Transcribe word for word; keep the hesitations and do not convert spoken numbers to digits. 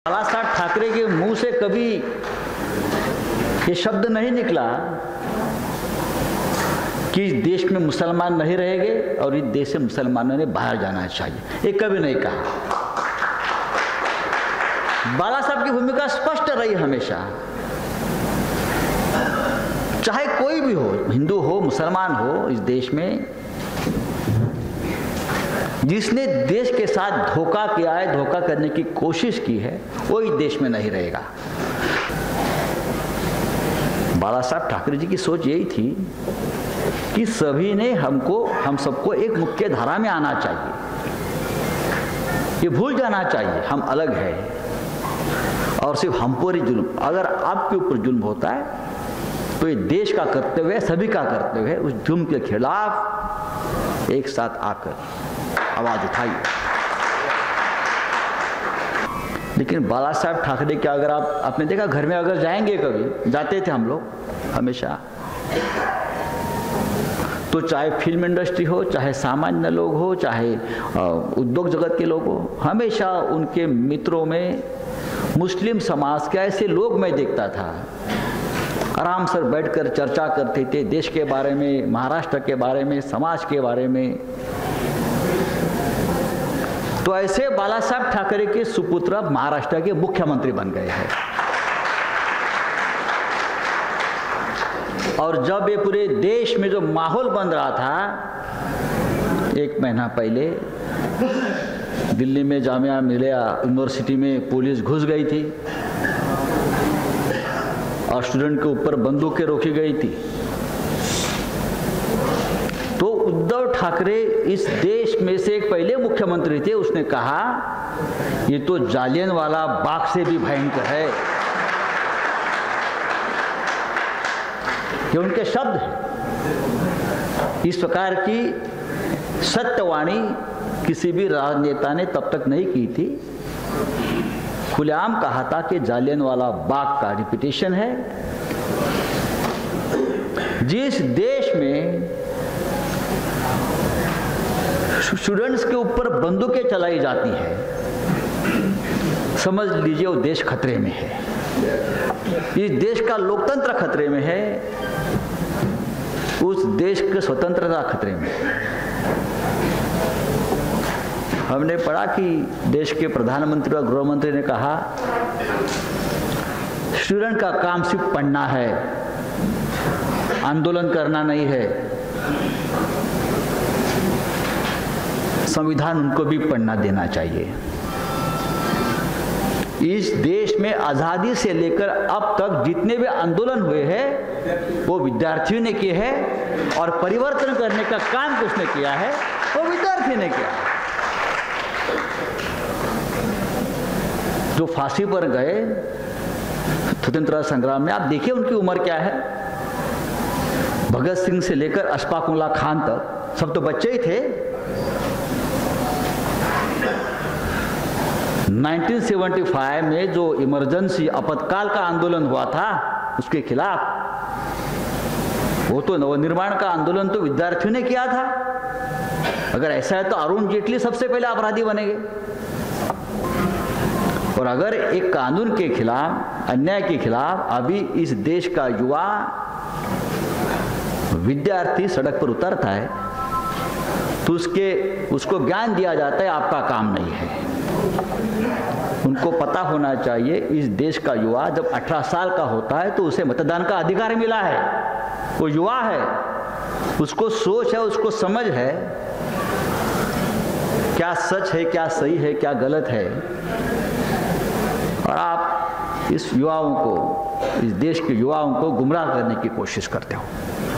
बाला साहब ठाकरे के मुंह से कभी ये शब्द नहीं निकला कि इस देश में मुसलमान नहीं रहेंगे और इस देश से मुसलमानों ने बाहर जाना चाहिए, ये कभी नहीं कहा। बाला साहब की भूमिका स्पष्ट रही हमेशा, चाहे कोई भी हो, हिंदू हो मुसलमान हो, इस देश में जिसने देश के साथ धोखा किया है, धोखा करने की कोशिश की है, वो इस देश में नहीं रहेगा। बाला साहब ठाकरे जी की सोच यही थी कि सभी ने हमको हम सबको एक मुख्य धारा में आना चाहिए, ये भूल जाना चाहिए हम अलग हैं और सिर्फ हम पर ही जुल्म, अगर आपके ऊपर जुल्म होता है तो ये देश का कर्तव्य है, सभी का कर्तव्य है उस जुल्म के खिलाफ एक साथ आकर आवाज उठाइए। लेकिन बाला साहब ठाकरे के अगर आप आपने देखा घर में अगर जाएंगे, कभी जाते थे हम लोग हमेशा, तो चाहे फिल्म इंडस्ट्री हो, चाहे सामान्य लोग हो, चाहे उद्योग जगत के लोग हो, हमेशा उनके मित्रों में मुस्लिम समाज के ऐसे लोग मैं देखता था, आराम से बैठकर चर्चा करते थे देश के बारे में, महाराष्ट्र के बारे में, समाज के बारे में। तो ऐसे बाला साहब ठाकरे के सुपुत्र महाराष्ट्र के मुख्यमंत्री बन गए हैं। और जब ये पूरे देश में जो माहौल बन रहा था, एक महीना पहले दिल्ली में जामिया मिलिया यूनिवर्सिटी में पुलिस घुस गई थी और स्टूडेंट के ऊपर बंदूकें रोकी गई थी, तो उद्धव ठाकरे इस देश में से एक पहले मुख्यमंत्री थे, उसने कहा ये तो जालियनवाला बाग से भी भयंकर है। ये उनके शब्द हैं। इस प्रकार की सत्यवाणी किसी भी राजनेता ने तब तक नहीं की थी। खुलेआम कहा था कि जालियनवाला बाग का रिपीटेशन है। जिस देश में स्टूडेंट्स के ऊपर बंदूकें चलाई जाती है, समझ लीजिए वो देश खतरे में है, इस देश का लोकतंत्र खतरे में है, उस देश की स्वतंत्रता खतरे में है। हमने पढ़ा कि देश के प्रधानमंत्री और गृह मंत्री ने कहा स्टूडेंट का काम सिर्फ पढ़ना है, आंदोलन करना नहीं है। संविधान उनको भी पढ़ना देना चाहिए। इस देश में आज़ादी से लेकर अब तक जितने भी आंदोलन हुए हैं वो विद्यार्थियों ने किए हैं, और परिवर्तन करने का काम किसने किया है, वो विद्यार्थी ने किया है। जो फांसी पर गए स्वतंत्रता संग्राम में, आप देखिए उनकी उम्र क्या है। भगत सिंह से लेकर अशफाक उल्लाह खान तक सब तो बच्चे ही थे। उन्नीस सौ पचहत्तर में जो इमरजेंसी आपातकाल का आंदोलन हुआ था उसके खिलाफ, वो तो नवनिर्माण का आंदोलन तो विद्यार्थियों ने किया था। अगर ऐसा है तो अरुण जेटली सबसे पहले अपराधी बनेंगे। और अगर एक कानून के खिलाफ, अन्याय के खिलाफ अभी इस देश का युवा विद्यार्थी सड़क पर उतरता है तो उसके उसको ज्ञान दिया जाता है आपका काम नहीं है। उनको पता होना चाहिए इस देश का युवा जब अठारह साल का होता है तो उसे मतदान का अधिकार मिला है, वो युवा है, उसको सोच है, उसको समझ है क्या सच है, क्या सही है, क्या गलत है। और आप इस युवाओं को, इस देश के युवाओं को गुमराह करने की कोशिश करते हो।